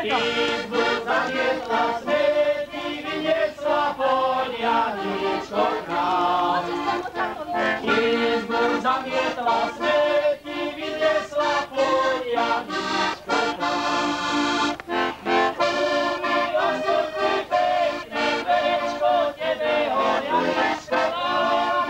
Izbu zamietla smeti, vyniesla polianičko k nám. Izbu zamietla smeti, vyniesla polianičko k nám. Umýla srdci pekné perečko, tebe polianičko dám.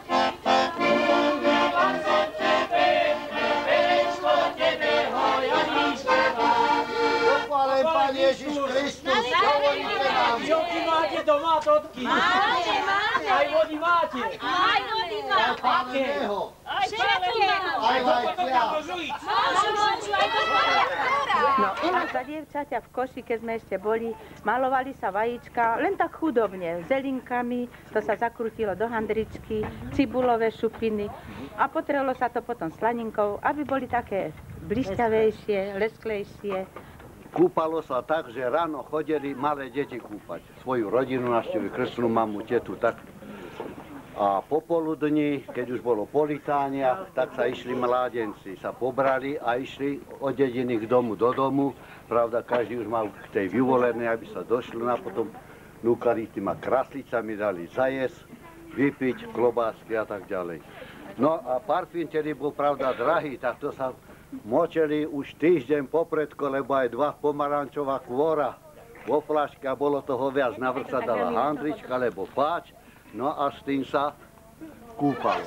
Umýla srdci pekné perečko, tebe polianičko dám. Pochválen Pán Ježiš Kristus, dovolíte nám. Joky máte doma, totky? Máte. Aj vody máte? Aj vody máme. Páleného. Všetkého. Aj vajcia. Môžu aj do No, u nás za dievčaťa v Koši, keď sme ešte boli, malovali sa vajíčka len tak chudobne, zelinkami, to sa zakrutilo do handričky, cibulové šupiny a potrelo sa to potom slaninkou, aby boli také blišťavejšie, lesklejšie. Kúpalo sa tak, že ráno chodili malé deti kúpať. Svoju rodinu navštívili, krstnú mamu, tetu, tak. A popoludní, keď už bolo po litániach, tak sa išli mládenci, sa pobrali a išli od dediny k domu do domu. Pravda, každý už mal k tej vyvolenej, aby sa došli a potom núkali tými kraslicami, dali zajesť, vypiť, klobásky a tak ďalej. No a parfín, ktorý bol pravda drahý, tak to sa močili už týždeň popredko, lebo aj 2 pomarančová kvora vo flaške a bolo toho viac. Navrch sa dala handrička, alebo páč, no a s tým sa kúpal.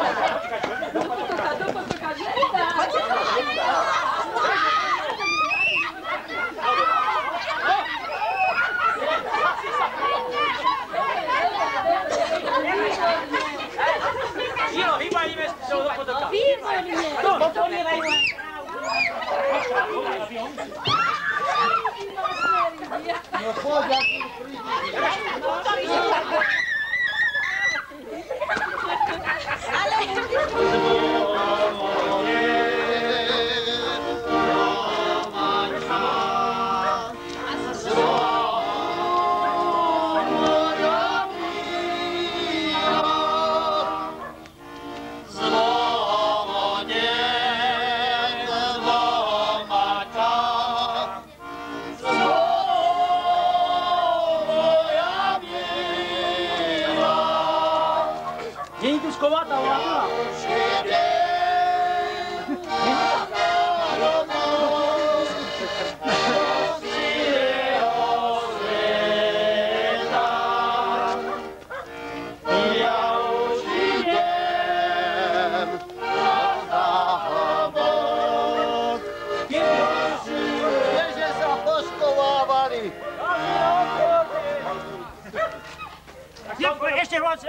Žilo, vybalíme sa do potoka. No poď, aký príde. Ešte moc,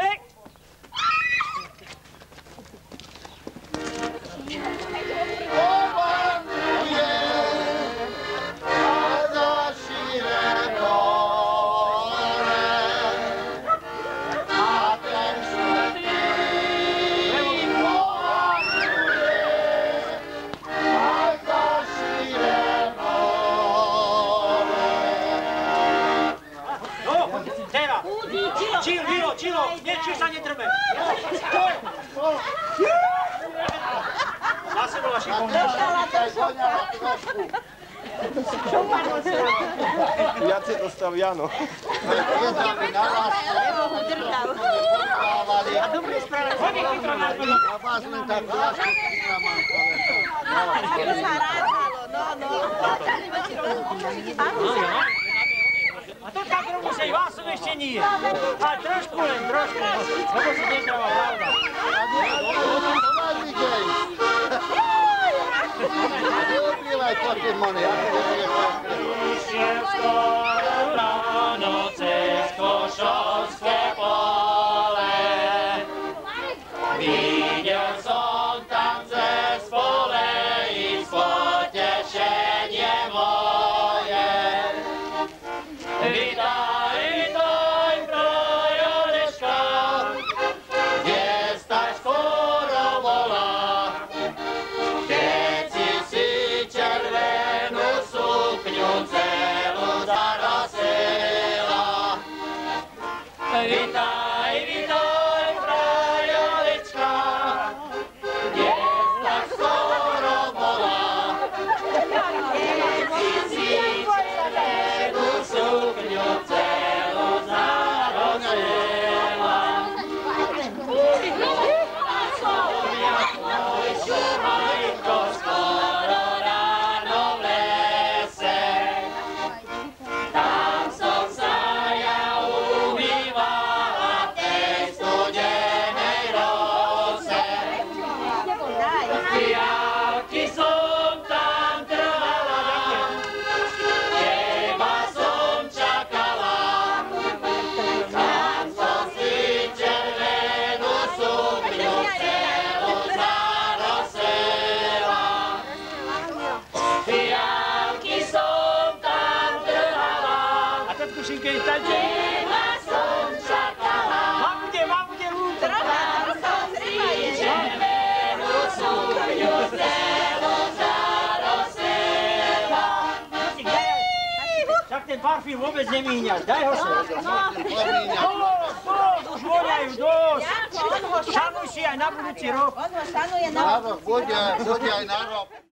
Niečo sa nedrme. Zase bola šikovná. Viacej dostal Jano. A dobrý spravedlivý. Chodí chytro na to. A vás len tak vlášku chytra mám A to tak rovno sa i vás som ešte nie. A trošku len, lebo si nezdáva pravda. To máš videj. Neopílaj Pokemony, ako je Išiel skoro ráno cez Košovské pole. Videl som tam cez pole i potešenie moje. Vítaj, trojoreška, dnes tak skoro volá. Keď si červenú sukňu celú zaraz vôbec nemíňaš, daj ho sem. Pomíňať. Už voňajú dosť. Šanuj si aj na budúci rok. Na rok, bude aj na rok.